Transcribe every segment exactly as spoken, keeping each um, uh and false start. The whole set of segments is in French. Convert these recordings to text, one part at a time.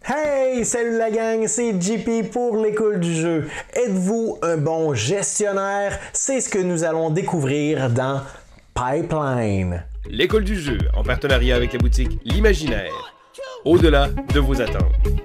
Hey, salut la gang, c'est J P pour l'école du jeu. Êtes-vous un bon gestionnaire? C'est ce que nous allons découvrir dans Pipeline. L'école du jeu, en partenariat avec la boutique L'Imaginaire. Au-delà de vos attentes.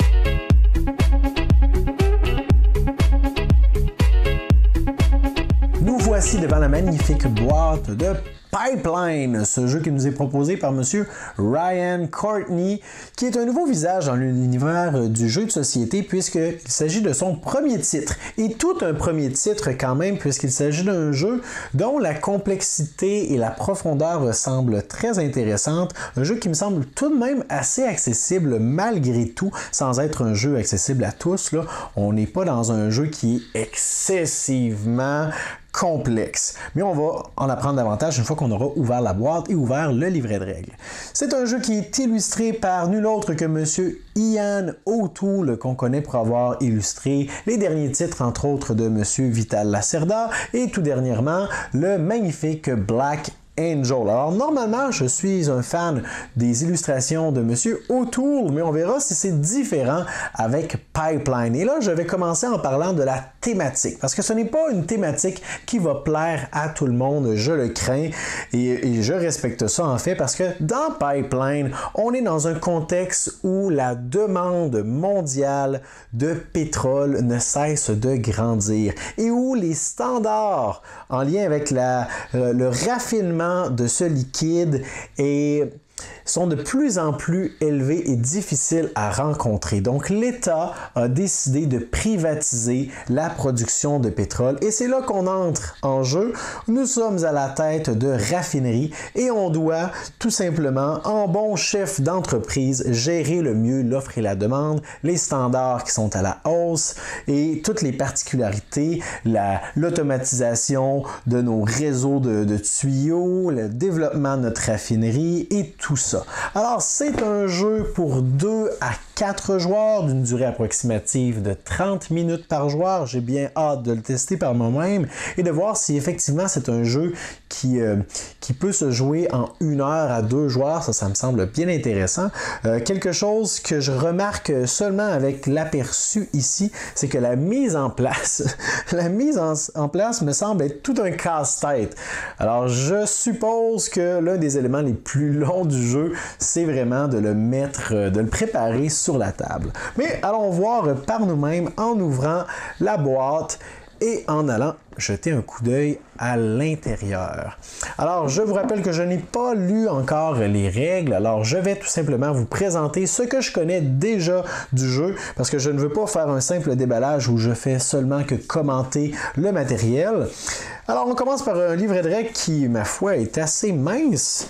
Nous voici devant la magnifique boîte de Pipeline, ce jeu qui nous est proposé par monsieur Ryan Courtney, qui est un nouveau visage dans l'univers du jeu de société puisqu'il s'agit de son premier titre. Et tout un premier titre quand même puisqu'il s'agit d'un jeu dont la complexité et la profondeur semblent très intéressantes. Un jeu qui me semble tout de même assez accessible malgré tout, sans être un jeu accessible à tous. Là. On n'est pas dans un jeu qui est excessivement complexe. Mais on va en apprendre davantage une fois qu'on aura ouvert la boîte et ouvert le livret de règles. C'est un jeu qui est illustré par nul autre que monsieur Ian O'Toole, qu'on connaît pour avoir illustré les derniers titres, entre autres, de monsieur Vital Lacerda et tout dernièrement, le magnifique Black Angel. Alors normalement, je suis un fan des illustrations de monsieur O'Toole, mais on verra si c'est différent avec Pipeline. Et là, je vais commencer en parlant de la thématique, parce que ce n'est pas une thématique qui va plaire à tout le monde, je le crains, et, et je respecte ça en fait, parce que dans Pipeline, on est dans un contexte où la demande mondiale de pétrole ne cesse de grandir, et où les standards en lien avec la, euh, le raffinement de ce liquide et sont de plus en plus élevés et difficiles à rencontrer. Donc, l'État a décidé de privatiser la production de pétrole et c'est là qu'on entre en jeu. Nous sommes à la tête de raffinerie et on doit tout simplement, en bon chef d'entreprise, gérer le mieux l'offre et la demande, les standards qui sont à la hausse et toutes les particularités, la, l'automatisation de nos réseaux de, de tuyaux, le développement de notre raffinerie et tout ça. Alors, c'est un jeu pour deux à quatre joueurs d'une durée approximative de trente minutes par joueur. J'ai bien hâte de le tester par moi-même et de voir si effectivement c'est un jeu qui, euh, qui peut se jouer en une heure à deux joueurs. Ça, ça me semble bien intéressant. Euh, quelque chose que je remarque seulement avec l'aperçu ici, c'est que la mise en place, la mise en, en place me semble être tout un casse-tête. Alors, je suppose que l'un des éléments les plus longs du jeu, c'est vraiment de le mettre, de le préparer sur la table. Mais allons voir par nous-mêmes en ouvrant la boîte et en allant jeter un coup d'œil à l'intérieur. Alors, je vous rappelle que je n'ai pas lu encore les règles, alors je vais tout simplement vous présenter ce que je connais déjà du jeu, parce que je ne veux pas faire un simple déballage où je fais seulement que commenter le matériel. Alors, on commence par un livret de règles qui, ma foi, est assez mince.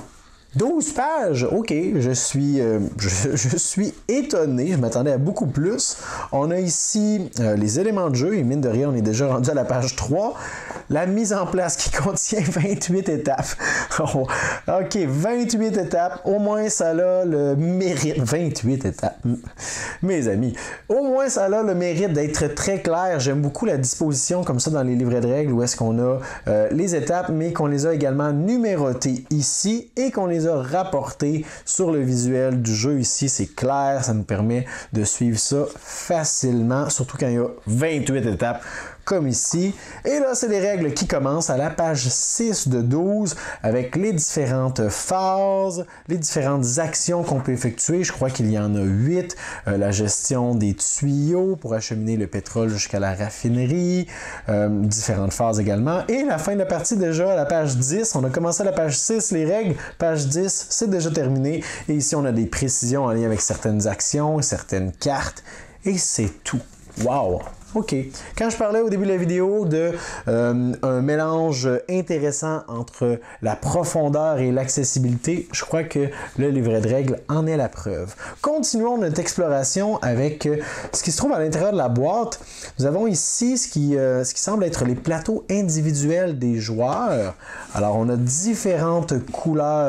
douze pages, ok, je suis, euh, je, je suis étonné, je m'attendais à beaucoup plus. On a ici euh, les éléments de jeu, et mine de rien, on est déjà rendu à la page trois. La mise en place qui contient vingt-huit étapes. Oh, ok, vingt-huit étapes, au moins ça a le mérite, vingt-huit étapes, mes amis, au moins ça a le mérite d'être très clair. J'aime beaucoup la disposition comme ça dans les livrets de règles où est-ce qu'on a euh, les étapes, mais qu'on les a également numérotées ici et qu'on les a rapportées sur le visuel du jeu ici. C'est clair, ça nous permet de suivre ça facilement, surtout quand il y a vingt-huit étapes comme ici. Et là, c'est les règles qui commencent à la page six de douze avec les différentes phases, les différentes actions qu'on peut effectuer. Je crois qu'il y en a huit. Euh, la gestion des tuyaux pour acheminer le pétrole jusqu'à la raffinerie, euh, différentes phases également. Et la fin de la partie déjà à la page dix. On a commencé à la page six, les règles. Page dix, c'est déjà terminé. Et ici, on a des précisions en lien avec certaines actions, certaines cartes. Et c'est tout. Wow! OK. Quand je parlais au début de la vidéo de euh, un mélange intéressant entre la profondeur et l'accessibilité, je crois que le livret de règles en est la preuve. Continuons notre exploration avec euh, ce qui se trouve à l'intérieur de la boîte. Nous avons ici ce qui, euh, ce qui semble être les plateaux individuels des joueurs. Alors, on a différentes couleurs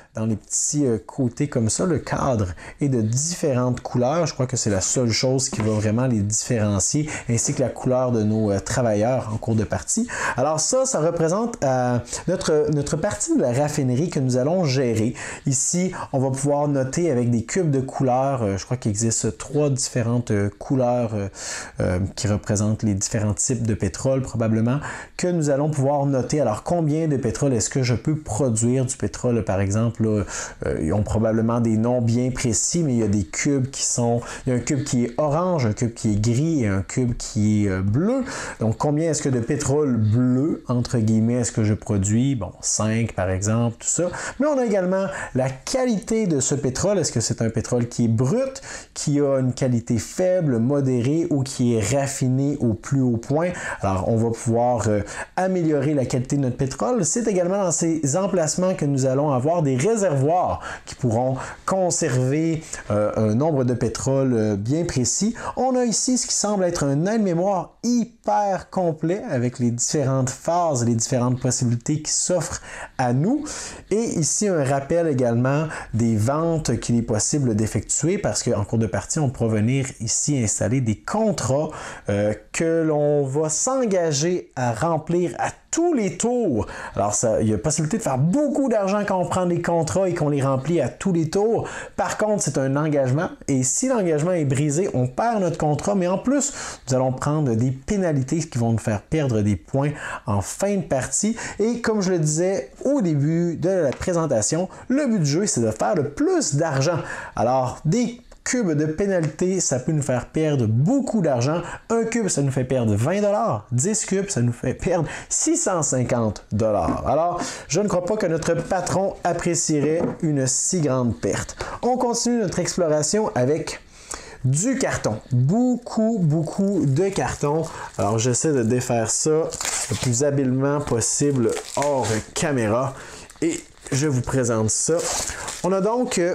dans les petits euh, côtés comme ça. Le cadre est de différentes couleurs. Je crois que c'est la seule chose qui va vraiment les différencier, ainsi que la couleur de nos euh, travailleurs en cours de partie. Alors ça, ça représente euh, notre, notre partie de la raffinerie que nous allons gérer. Ici, on va pouvoir noter avec des cubes de couleurs, euh, je crois qu'il existe trois différentes euh, couleurs euh, euh, qui représentent les différents types de pétrole probablement, que nous allons pouvoir noter. Alors, combien de pétrole est-ce que je peux produire du pétrole, par exemple? Là, euh, ils ont probablement des noms bien précis, mais il y a des cubes qui sont... Il y a un cube qui est orange, un cube qui est gris et un cube qui est euh, bleu. Donc, combien est-ce que de pétrole bleu, entre guillemets, est-ce que je produis? Bon, cinq par exemple, tout ça. Mais on a également la qualité de ce pétrole. Est-ce que c'est un pétrole qui est brut, qui a une qualité faible, modérée ou qui est raffiné au plus haut point? Alors, on va pouvoir euh, améliorer la qualité de notre pétrole. C'est également dans ces emplacements que nous allons avoir des réservoirs qui pourront conserver euh, un nombre de pétrole euh, bien précis. On a ici ce qui semble être un aide-mémoire hyper complet avec les différentes phases, les différentes possibilités qui s'offrent à nous. Et ici, un rappel également des ventes qu'il est possible d'effectuer parce qu'en cours de partie, on pourra venir ici installer des contrats euh, que l'on va s'engager à remplir à tous les tours. Alors, ça, il y a possibilité de faire beaucoup d'argent quand on prend des contrats et qu'on les remplit à tous les tours. Par contre, c'est un engagement et si l'engagement est brisé, on perd notre contrat, mais en plus, nous allons prendre des pénalités qui vont nous faire perdre des points en fin de partie. Et comme je le disais au début de la présentation, le but du jeu, c'est de faire le plus d'argent. Alors, des cubes de pénalité, ça peut nous faire perdre beaucoup d'argent. Un cube, ça nous fait perdre vingt dollars. dix cubes, ça nous fait perdre six cent cinquante dollars. Alors, je ne crois pas que notre patron apprécierait une si grande perte. On continue notre exploration avec du carton. Beaucoup, beaucoup de carton. Alors, j'essaie de défaire ça le plus habilement possible hors caméra. Et je vous présente ça. On a donc euh,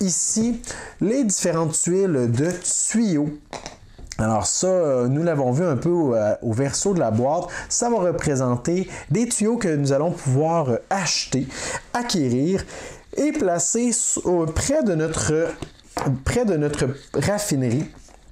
ici les différentes tuiles de tuyaux. Alors ça, euh, nous l'avons vu un peu au, au verso de la boîte. Ça va représenter des tuyaux que nous allons pouvoir euh, acheter, acquérir et placer euh, près de notre, euh, près de notre raffinerie.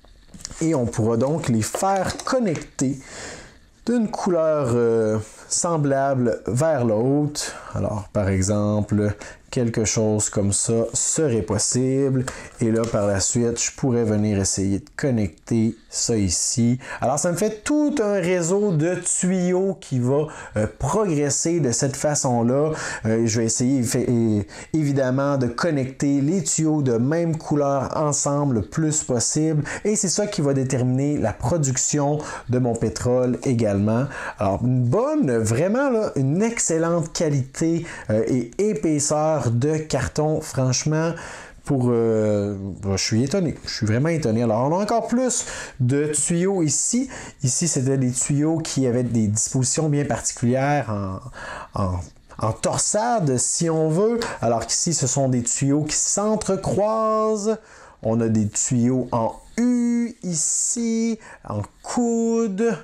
Et on pourra donc les faire connecter d'une couleur euh, semblable vers l'autre. Alors, par exemple, quelque chose comme ça serait possible. Et là, par la suite, je pourrais venir essayer de connecter ça ici. Alors, ça me fait tout un réseau de tuyaux qui va euh, progresser de cette façon-là. Euh, je vais essayer et, évidemment de connecter les tuyaux de même couleur ensemble le plus possible. Et c'est ça qui va déterminer la production de mon pétrole également. Alors, une bonne, vraiment là, une excellente qualité euh, et épaisseur de carton, franchement, pour... Euh, je suis étonné, je suis vraiment étonné. Alors, on a encore plus de tuyaux ici. Ici, c'était des tuyaux qui avaient des dispositions bien particulières en... en en torsade, si on veut. Alors qu'ici, ce sont des tuyaux qui s'entrecroisent. On a des tuyaux en U ici, en coude.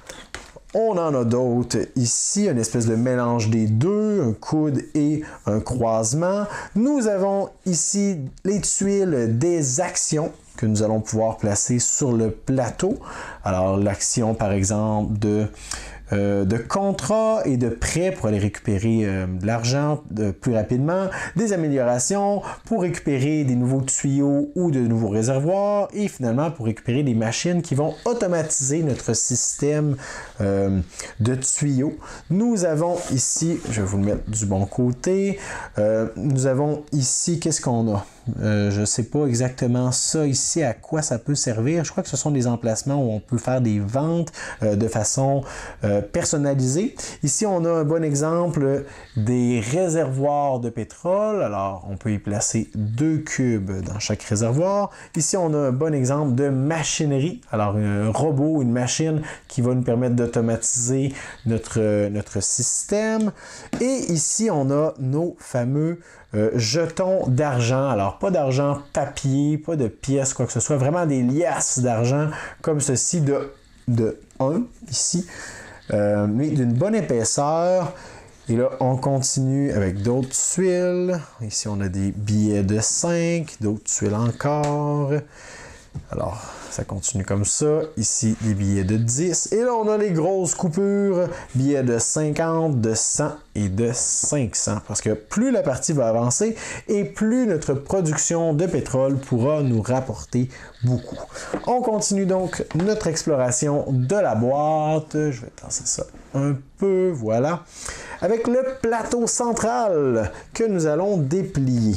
On en a d'autres ici, une espèce de mélange des deux, un coude et un croisement. Nous avons ici les tuiles des actions que nous allons pouvoir placer sur le plateau. Alors l'action par exemple de... Euh, de contrats et de prêts pour aller récupérer euh, de l'argent euh, plus rapidement, des améliorations pour récupérer des nouveaux tuyaux ou de nouveaux réservoirs et finalement pour récupérer des machines qui vont automatiser notre système euh, de tuyaux. Nous avons ici, je vais vous le mettre du bon côté, euh, nous avons ici, qu'est-ce qu'on a? Euh, je ne sais pas exactement ça ici, à quoi ça peut servir. Je crois que ce sont des emplacements où on peut faire des ventes euh, de façon euh, personnalisée. Ici, on a un bon exemple des réservoirs de pétrole. Alors, on peut y placer deux cubes dans chaque réservoir. Ici, on a un bon exemple de machinerie. Alors, un robot, une machine qui va nous permettre d'automatiser notre, notre système. Et ici, on a nos fameux Euh, jetons d'argent. Alors, pas d'argent papier, pas de pièces, quoi que ce soit. Vraiment des liasses d'argent comme ceci de, de un, ici. Euh, mais d'une bonne épaisseur. Et là, on continue avec d'autres tuiles. Ici, on a des billets de cinq, d'autres tuiles encore. Alors, ça continue comme ça. Ici, des billets de dix. Et là, on a les grosses coupures. Billets de cinquante, de cent et de cinq cents. Parce que plus la partie va avancer et plus notre production de pétrole pourra nous rapporter beaucoup. On continue donc notre exploration de la boîte. Je vais tasser ça un peu. Voilà. Avec le plateau central que nous allons déplier.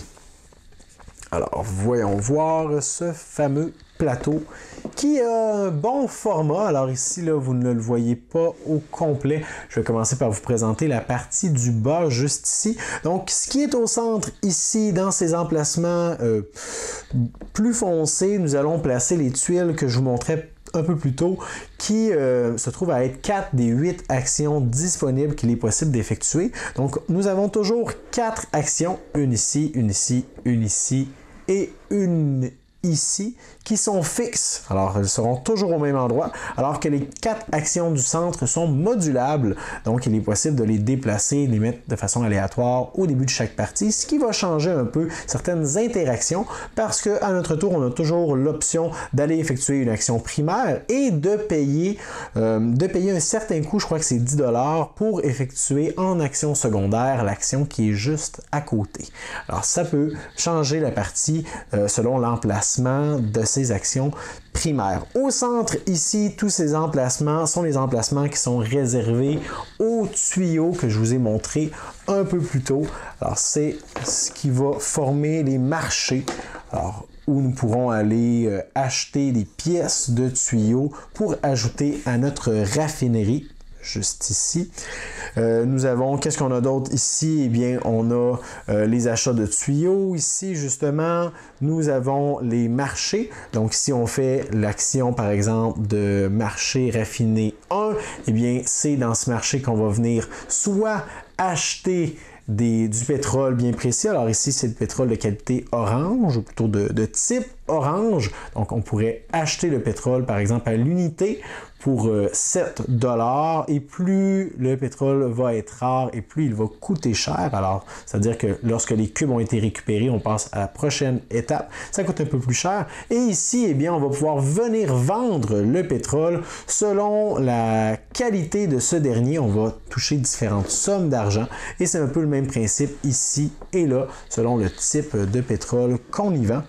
Alors, voyons voir ce fameux plateau qui a un bon format. Alors ici, là, vous ne le voyez pas au complet. Je vais commencer par vous présenter la partie du bas, juste ici. Donc, ce qui est au centre, ici, dans ces emplacements euh, plus foncés, nous allons placer les tuiles que je vous montrais un peu plus tôt, qui euh, se trouve à être quatre des huit actions disponibles qu'il est possible d'effectuer. Donc, nous avons toujours quatre actions, une ici, une ici, une ici et une ici, qui sont fixes. Alors, elles seront toujours au même endroit, alors que les quatre actions du centre sont modulables. Donc, il est possible de les déplacer, de les mettre de façon aléatoire au début de chaque partie, ce qui va changer un peu certaines interactions, parce qu'à notre tour, on a toujours l'option d'aller effectuer une action primaire et de payer, euh, de payer un certain coût, je crois que c'est dix dollars, pour effectuer en action secondaire l'action qui est juste à côté. Alors, ça peut changer la partie euh, selon l'emplacement de ces actions primaires. Au centre, ici, tous ces emplacements sont les emplacements qui sont réservés aux tuyaux que je vous ai montré un peu plus tôt. Alors, c'est ce qui va former les marchés. Alors, où nous pourrons aller euh, acheter des pièces de tuyaux pour ajouter à notre raffinerie. Juste ici. Euh, nous avons, qu'est-ce qu'on a d'autre ici? Eh bien, on a euh, les achats de tuyaux. Ici, justement, nous avons les marchés. Donc, si on fait l'action, par exemple, de marché raffiné un, eh bien, c'est dans ce marché qu'on va venir soit acheter Des, du pétrole bien précis. Alors ici, c'est le pétrole de qualité orange, ou plutôt de, de type orange. Donc, on pourrait acheter le pétrole, par exemple, à l'unité pour euh, sept dollars. Et plus le pétrole va être rare et plus il va coûter cher. Alors, c'est-à-dire que lorsque les cubes ont été récupérés, on passe à la prochaine étape. Ça coûte un peu plus cher. Et ici, eh bien, on va pouvoir venir vendre le pétrole selon la qualité de ce dernier. On va toucher différentes sommes d'argent. Et c'est un peu le même principe ici et là, selon le type de pétrole qu'on y vend.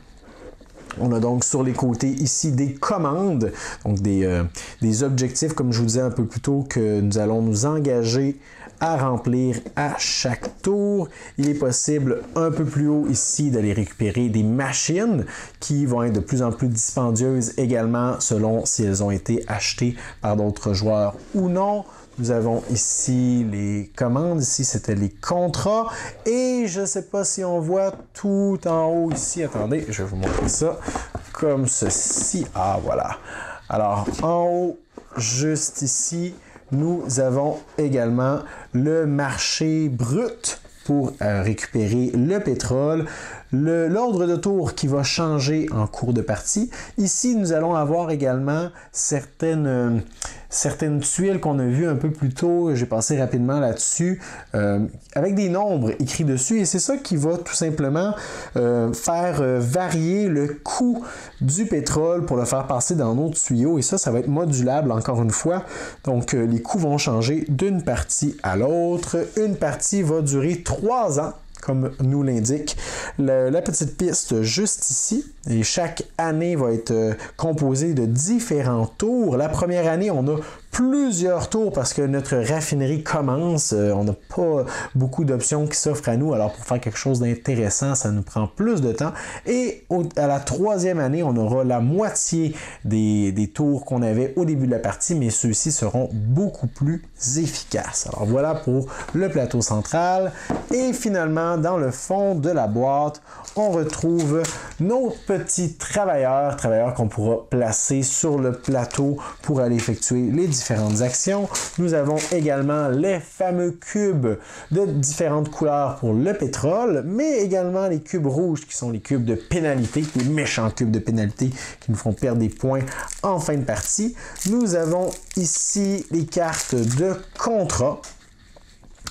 On a donc sur les côtés ici des commandes, donc des, euh, des objectifs, comme je vous disais un peu plus tôt, que nous allons nous engager à remplir à chaque tour. Il est possible un peu plus haut ici d'aller récupérer des machines qui vont être de plus en plus dispendieuses également selon si elles ont été achetées par d'autres joueurs ou non. Nous avons ici les commandes, ici c'était les contrats et je ne sais pas si on voit tout en haut ici, attendez, je vais vous montrer ça comme ceci, ah voilà. Alors en haut, juste ici, nous avons également le marché brut pour euh, récupérer le pétrole. L'ordre de tour qui va changer en cours de partie. Ici, nous allons avoir également certaines, euh, certaines tuiles qu'on a vues un peu plus tôt. J'ai passé rapidement là-dessus, euh, avec des nombres écrits dessus. Et c'est ça qui va tout simplement euh, faire euh, varier le coût du pétrole pour le faire passer dans nos tuyaux. Et ça, ça va être modulable encore une fois. Donc, euh, les coûts vont changer d'une partie à l'autre. Une partie va durer trois ans. Comme nous l'indique la, la petite piste juste ici. Et chaque année va être euh, composée de différents tours. La première année, on a plusieurs tours parce que notre raffinerie commence. Euh, on n'a pas beaucoup d'options qui s'offrent à nous. Alors, pour faire quelque chose d'intéressant, ça nous prend plus de temps. Et au, à la troisième année, on aura la moitié des, des tours qu'on avait au début de la partie, mais ceux-ci seront beaucoup plus efficaces. Alors, voilà pour le plateau central. Et finalement, dans le fond de la boîte, on retrouve nos petits travailleurs, travailleurs qu'on pourra placer sur le plateau pour aller effectuer les différentes actions. Nous avons également les fameux cubes de différentes couleurs pour le pétrole, mais également les cubes rouges qui sont les cubes de pénalité, les méchants cubes de pénalité qui nous font perdre des points en fin de partie. Nous avons ici les cartes de contrat.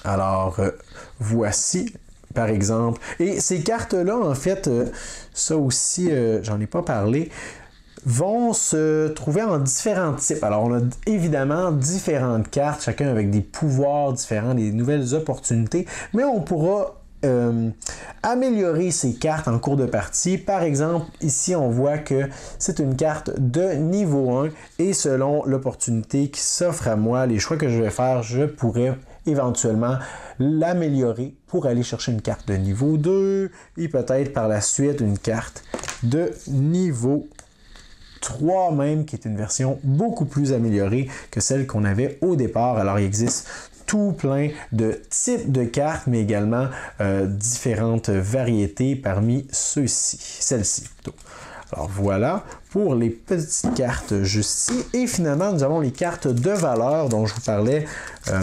Alors, euh, voici, par exemple. Et ces cartes-là, en fait, euh, ça aussi, euh, j'en ai pas parlé, vont se trouver en différents types. Alors, on a évidemment différentes cartes, chacun avec des pouvoirs différents, des nouvelles opportunités, mais on pourra Euh, améliorer ces cartes en cours de partie. Par exemple, ici, on voit que c'est une carte de niveau un et selon l'opportunité qui s'offre à moi, les choix que je vais faire, je pourrais éventuellement l'améliorer pour aller chercher une carte de niveau deux et peut-être par la suite une carte de niveau trois même, qui est une version beaucoup plus améliorée que celle qu'on avait au départ. Alors, il existe tout plein de types de cartes, mais également euh, différentes variétés parmi ceux-ci, celles-ci plutôt. Alors voilà pour les petites cartes juste ici. Et finalement, nous avons les cartes de valeur dont je vous parlais euh,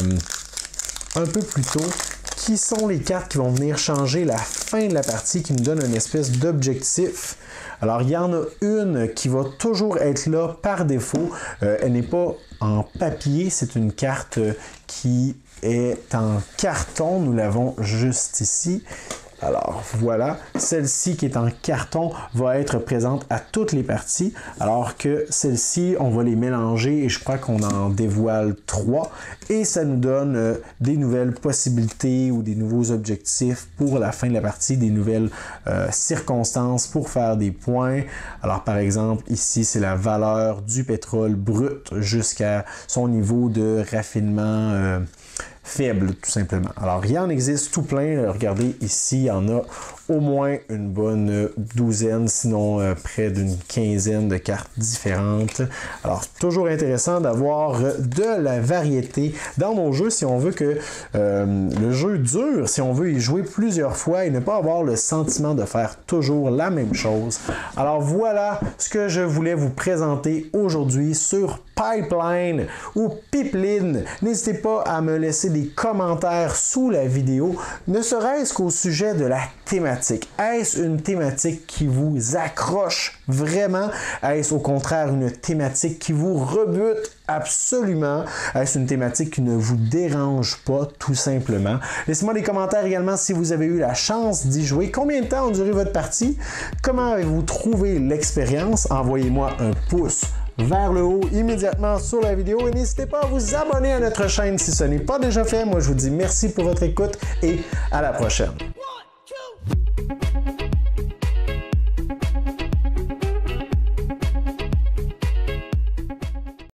un peu plus tôt, qui sont les cartes qui vont venir changer la fin de la partie, qui nous donnent une espèce d'objectif. Alors, il y en a une qui va toujours être là par défaut. Euh, elle n'est pas en papier, c'est une carte qui est en carton. Nous l'avons juste ici. Alors voilà, celle-ci qui est en carton va être présente à toutes les parties, alors que celle-ci, on va les mélanger et je crois qu'on en dévoile trois et ça nous donne euh, des nouvelles possibilités ou des nouveaux objectifs pour la fin de la partie, des nouvelles euh, circonstances pour faire des points. Alors par exemple, ici, c'est la valeur du pétrole brut jusqu'à son niveau de raffinement euh, faible, tout simplement. Alors, il en existe tout plein. Regardez, ici, il y en a au moins une bonne douzaine, sinon euh, près d'une quinzaine de cartes différentes. Alors, toujours intéressant d'avoir de la variété dans nos jeux si on veut que euh, le jeu dure, si on veut y jouer plusieurs fois et ne pas avoir le sentiment de faire toujours la même chose. Alors, voilà ce que je voulais vous présenter aujourd'hui sur Pipeline ou Pipeline. N'hésitez pas à me laisser des commentaires sous la vidéo, ne serait-ce qu'au sujet de la thématique. Est-ce une thématique qui vous accroche vraiment? Est-ce au contraire une thématique qui vous rebute absolument? Est-ce une thématique qui ne vous dérange pas, tout simplement? Laissez-moi des commentaires également si vous avez eu la chance d'y jouer. Combien de temps a duré votre partie? Comment avez-vous trouvé l'expérience? Envoyez-moi un pouce vers le haut immédiatement sur la vidéo et n'hésitez pas à vous abonner à notre chaîne si ce n'est pas déjà fait. Moi, je vous dis merci pour votre écoute et à la prochaine.